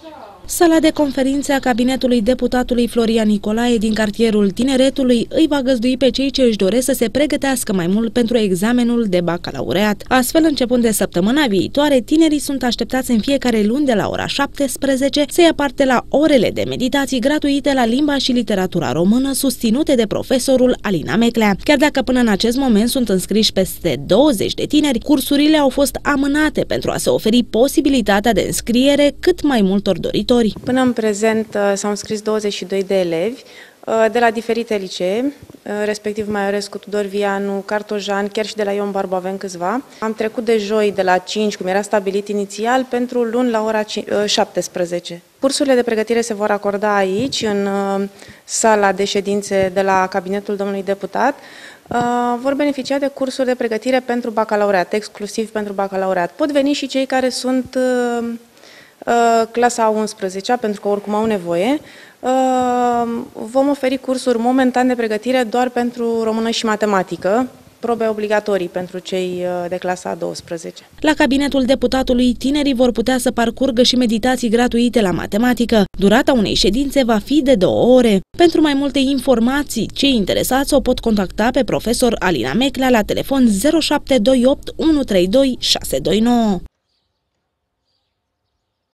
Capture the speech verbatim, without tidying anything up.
Sala de conferințe a cabinetului deputatului Florian Nicolae din cartierul Tineretului îi va găzdui pe cei ce își doresc să se pregătească mai mult pentru examenul de bacalaureat. Astfel, începând de săptămâna viitoare, tinerii sunt așteptați în fiecare luni de la ora șaptesprezece să ia parte la orele de meditații gratuite la limba și literatura română susținute de profesorul Alina Meclea. Chiar dacă până în acest moment sunt înscriși peste douăzeci de tineri, cursurile au fost amânate pentru a se oferi posibilitatea de înscriere cât mai multor doritori. Până în prezent s-au înscris douăzeci și doi de elevi de la diferite licee, respectiv Maiorescu, Tudor Vianu, Cartojan, chiar și de la Ion Barbu avem câțiva. Am trecut de joi de la cinci, cum era stabilit inițial, pentru luni la ora șaptesprezece. Cursurile de pregătire se vor acorda aici, în sala de ședințe de la cabinetul domnului deputat. Vor beneficia de cursuri de pregătire pentru bacalaureat, exclusiv pentru bacalaureat. Pot veni și cei care sunt clasa a unsprezecea, pentru că oricum au nevoie. Vom oferi cursuri momentan de pregătire doar pentru română și matematică, probe obligatorii pentru cei de clasa a douăsprezecea. La cabinetul deputatului, tinerii vor putea să parcurgă și meditații gratuite la matematică. Durata unei ședințe va fi de două ore. Pentru mai multe informații, cei interesați o pot contacta pe profesor Alina Meclea la telefon zero șapte doi opt unu trei doi șase doi nouă.